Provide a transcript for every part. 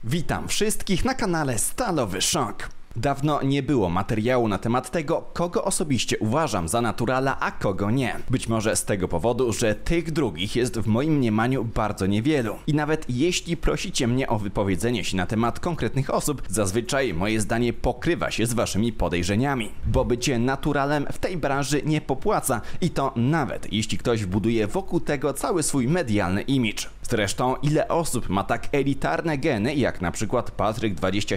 Witam wszystkich na kanale Stalowy Szok. Dawno nie było materiału na temat tego, kogo osobiście uważam za naturala, a kogo nie. Być może z tego powodu, że tych drugich jest w moim mniemaniu bardzo niewielu. I nawet jeśli prosicie mnie o wypowiedzenie się na temat konkretnych osób, zazwyczaj moje zdanie pokrywa się z waszymi podejrzeniami. Bo bycie naturalem w tej branży nie popłaca i to nawet jeśli ktoś buduje wokół tego cały swój medialny imidż. Zresztą ile osób ma tak elitarne geny jak na przykład Patryk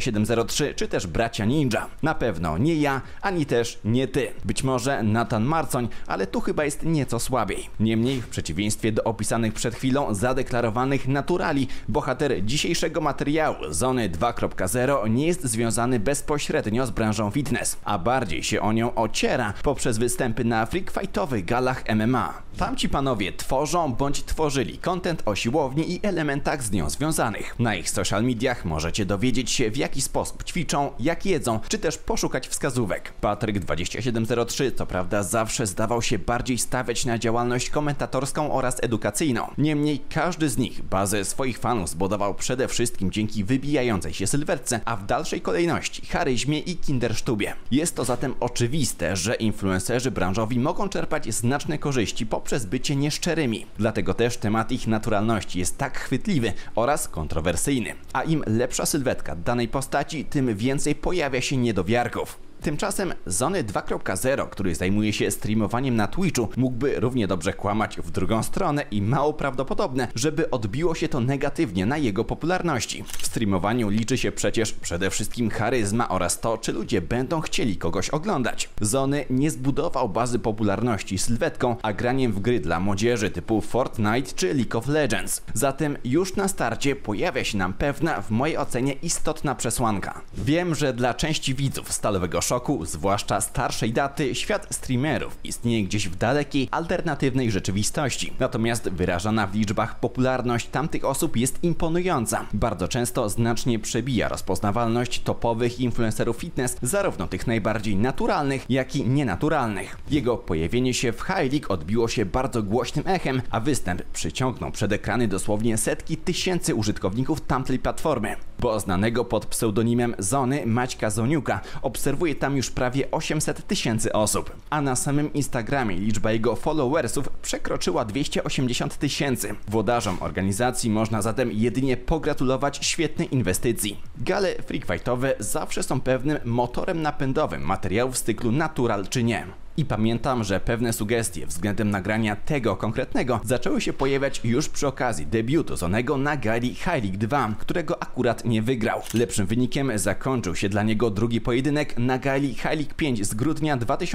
2703 czy też bracia Ninja? Na pewno nie ja, ani też nie ty. Być może Nathan Marcoń, ale tu chyba jest nieco słabiej. Niemniej w przeciwieństwie do opisanych przed chwilą zadeklarowanych naturali, bohater dzisiejszego materiału Zony 2.0 nie jest związany bezpośrednio z branżą fitness, a bardziej się o nią ociera poprzez występy na freakfightowych galach MMA. Tamci panowie tworzą bądź tworzyli content o siłowni i elementach z nią związanych. Na ich social mediach możecie dowiedzieć się, w jaki sposób ćwiczą, jak jedzą, czy też poszukać wskazówek. Patryk 2703 co prawda zawsze zdawał się bardziej stawiać na działalność komentatorską oraz edukacyjną. Niemniej każdy z nich bazę swoich fanów zbudował przede wszystkim dzięki wybijającej się sylwetce, a w dalszej kolejności charyzmie i kindersztubie. Jest to zatem oczywiste, że influencerzy branżowi mogą czerpać znaczne korzyści poprzez bycie nieszczerymi. Dlatego też temat ich naturalności jest tak chwytliwy oraz kontrowersyjny. A im lepsza sylwetka danej postaci, tym więcej pojawia się niedowiarków. Tymczasem Zony 2.0, który zajmuje się streamowaniem na Twitchu, mógłby równie dobrze kłamać w drugą stronę i mało prawdopodobne, żeby odbiło się to negatywnie na jego popularności. W streamowaniu liczy się przecież przede wszystkim charyzma oraz to, czy ludzie będą chcieli kogoś oglądać. Zony nie zbudował bazy popularności sylwetką, a graniem w gry dla młodzieży typu Fortnite czy League of Legends. Zatem już na starcie pojawia się nam pewna, w mojej ocenie istotna przesłanka. Wiem, że dla części widzów Stalowego Szoku, zwłaszcza starszej daty, świat streamerów istnieje gdzieś w dalekiej, alternatywnej rzeczywistości. Natomiast wyrażana w liczbach popularność tamtych osób jest imponująca. Bardzo często znacznie przebija rozpoznawalność topowych influencerów fitness, zarówno tych najbardziej naturalnych, jak i nienaturalnych. Jego pojawienie się w High League odbiło się bardzo głośnym echem, a występ przyciągnął przed ekrany dosłownie setki tysięcy użytkowników tamtej platformy. Bo znanego pod pseudonimem Zony Maćka Zoniuka obserwuje tam już prawie 800 tysięcy osób, a na samym Instagramie liczba jego followersów przekroczyła 280 tysięcy. Włodarzom organizacji można zatem jedynie pogratulować świetnej inwestycji. Gale freakfightowe zawsze są pewnym motorem napędowym materiałów z cyklu natural czy nie. I pamiętam, że pewne sugestie względem nagrania tego konkretnego zaczęły się pojawiać już przy okazji debiutu Zonego na gali High League 2, którego akurat nie wygrał. Lepszym wynikiem zakończył się dla niego drugi pojedynek na gali High League 5 z grudnia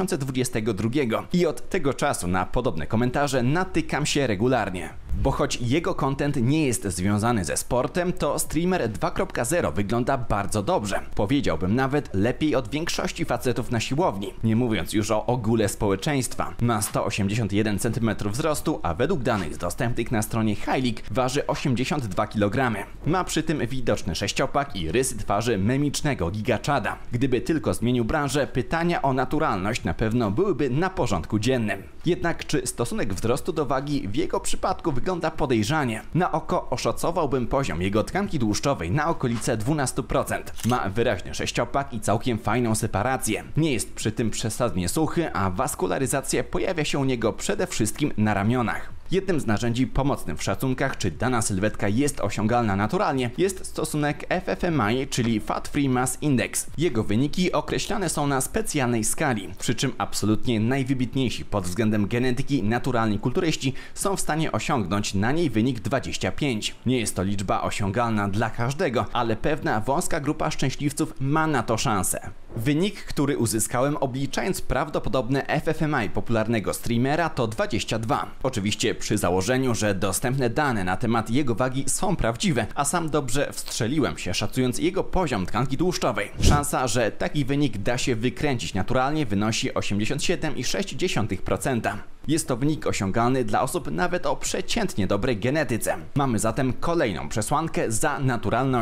2022 i od tego czasu na podobne komentarze natykam się regularnie. Bo choć jego content nie jest związany ze sportem, to streamer 2.0 wygląda bardzo dobrze. Powiedziałbym nawet lepiej od większości facetów na siłowni, nie mówiąc już o ogóle społeczeństwa. Ma 181 cm wzrostu, a według danych dostępnych na stronie High League waży 82 kg. Ma przy tym widoczny sześciopak i rysy twarzy memicznego gigaczada. Gdyby tylko zmienił branżę, pytania o naturalność na pewno byłyby na porządku dziennym. Jednak czy stosunek wzrostu do wagi w jego przypadku wygląda podejrzanie? Na oko oszacowałbym poziom jego tkanki tłuszczowej na okolice 12%. Ma wyraźny sześciopak i całkiem fajną separację. Nie jest przy tym przesadnie suchy, a waskularyzacja pojawia się u niego przede wszystkim na ramionach. Jednym z narzędzi pomocnych w szacunkach, czy dana sylwetka jest osiągalna naturalnie, jest stosunek FFMI, czyli Fat Free Mass Index. Jego wyniki określane są na specjalnej skali, przy czym absolutnie najwybitniejsi pod względem genetyki naturalni kulturyści są w stanie osiągnąć na niej wynik 25. Nie jest to liczba osiągalna dla każdego, ale pewna wąska grupa szczęśliwców ma na to szansę. Wynik, który uzyskałem obliczając prawdopodobne FFMI popularnego streamera, to 22. Oczywiście przy założeniu, że dostępne dane na temat jego wagi są prawdziwe, a sam dobrze wstrzeliłem się szacując jego poziom tkanki tłuszczowej. Szansa, że taki wynik da się wykręcić naturalnie, wynosi 87,6%. Jest to wynik osiągalny dla osób nawet o przeciętnie dobrej genetyce. Mamy zatem kolejną przesłankę za naturalnością.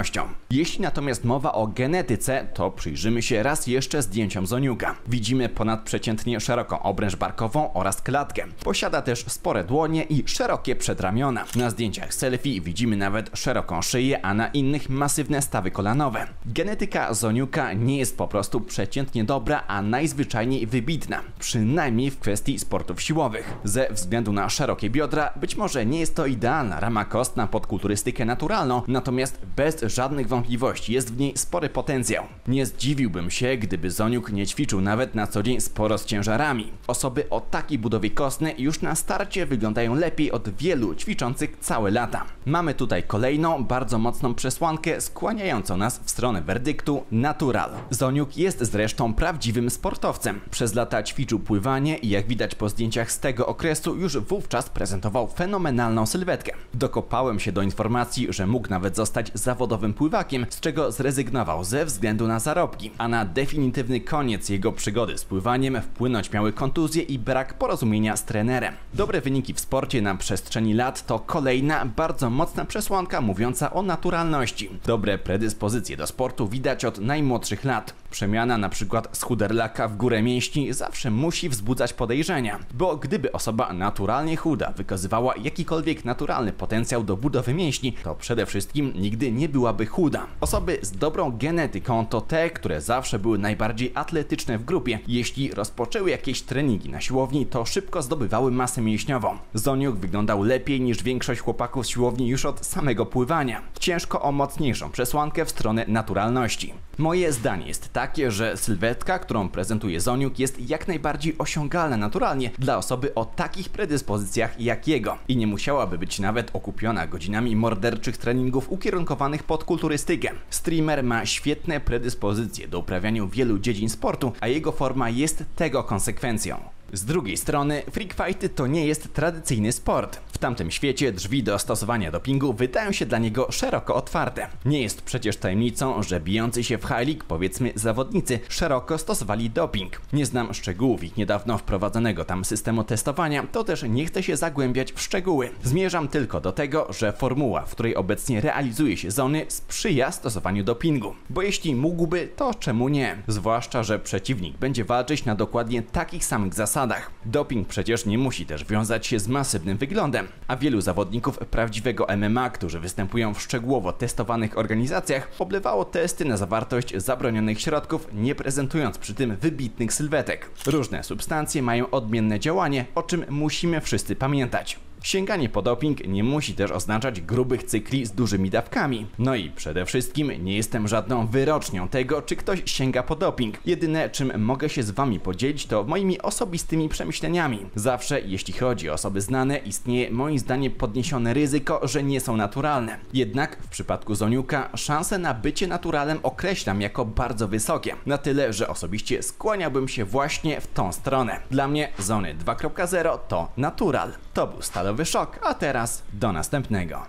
Jeśli natomiast mowa o genetyce, to przyjrzymy się raz jeszcze zdjęciom Zoniuka. Widzimy ponadprzeciętnie szeroką obręcz barkową oraz klatkę. Posiada też spore dłonie i szerokie przedramiona. Na zdjęciach selfie widzimy nawet szeroką szyję, a na innych masywne stawy kolanowe. Genetyka Zoniuka nie jest po prostu przeciętnie dobra, a najzwyczajniej wybitna. Przynajmniej w kwestii sportów siłowych. Ze względu na szerokie biodra być może nie jest to idealna rama kostna pod kulturystykę naturalną, natomiast bez żadnych wątpliwości jest w niej spory potencjał. Nie zdziwiłbym się, gdyby Zoniuk nie ćwiczył nawet na co dzień sporo z ciężarami. Osoby o takiej budowie kostnej już na starcie wyglądają lepiej od wielu ćwiczących całe lata. Mamy tutaj kolejną, bardzo mocną przesłankę skłaniającą nas w stronę werdyktu natural. Zoniuk jest zresztą prawdziwym sportowcem. Przez lata ćwiczył pływanie i jak widać po zdjęciach z tego okresu już wówczas prezentował fenomenalną sylwetkę. Dokopałem się do informacji, że mógł nawet zostać zawodowym pływakiem, z czego zrezygnował ze względu na zarobki, a na definitywny koniec jego przygody z pływaniem wpłynąć miały kontuzje i brak porozumienia z trenerem. Dobre wyniki w sporcie na przestrzeni lat to kolejna bardzo mocna przesłanka mówiąca o naturalności. Dobre predyspozycje do sportu widać od najmłodszych lat. Przemiana na przykład z chuderlaka w górę mięśni zawsze musi wzbudzać podejrzenia, bo gdyby osoba naturalnie chuda wykazywała jakikolwiek naturalny potencjał do budowy mięśni, to przede wszystkim nigdy nie byłaby chuda. Osoby z dobrą genetyką to te, które zawsze były najbardziej atletyczne w grupie. Jeśli rozpoczęły jakieś treningi na siłowni, to szybko zdobywały masę mięśniową. Zoniuk wyglądał lepiej niż większość chłopaków z siłowni już od samego pływania. Ciężko o mocniejszą przesłankę w stronę naturalności. Moje zdanie jest takie, że sylwetka, którą prezentuje Zoniuk, jest jak najbardziej osiągalna naturalnie dla osoby o takich predyspozycjach jak jego i nie musiałaby być nawet okupiona godzinami morderczych treningów ukierunkowanych pod kulturystykę. Streamer ma świetne predyspozycje do uprawiania wielu dziedzin sportu, a jego forma jest tego konsekwencją. Z drugiej strony, freakfighty to nie jest tradycyjny sport. W tamtym świecie drzwi do stosowania dopingu wydają się dla niego szeroko otwarte. Nie jest przecież tajemnicą, że bijący się w High League, powiedzmy zawodnicy, szeroko stosowali doping. Nie znam szczegółów ich niedawno wprowadzonego tam systemu testowania, to też nie chcę się zagłębiać w szczegóły. Zmierzam tylko do tego, że formuła, w której obecnie realizuje się Zony, sprzyja stosowaniu dopingu. Bo jeśli mógłby, to czemu nie? Zwłaszcza, że przeciwnik będzie walczyć na dokładnie takich samych zasadach. Doping przecież nie musi też wiązać się z masywnym wyglądem, a wielu zawodników prawdziwego MMA, którzy występują w szczegółowo testowanych organizacjach, oblewało testy na zawartość zabronionych środków, nie prezentując przy tym wybitnych sylwetek. Różne substancje mają odmienne działanie, o czym musimy wszyscy pamiętać. Sięganie po doping nie musi też oznaczać grubych cykli z dużymi dawkami. No i przede wszystkim nie jestem żadną wyrocznią tego, czy ktoś sięga po doping. Jedyne, czym mogę się z wami podzielić, to moimi osobistymi przemyśleniami. Zawsze, jeśli chodzi o osoby znane, istnieje moim zdaniem podniesione ryzyko, że nie są naturalne. Jednak w przypadku Zoniuka szanse na bycie naturalem określam jako bardzo wysokie. Na tyle, że osobiście skłaniałbym się właśnie w tą stronę. Dla mnie Zony 2.0 to natural. To był Stalowy Szok, a teraz do następnego.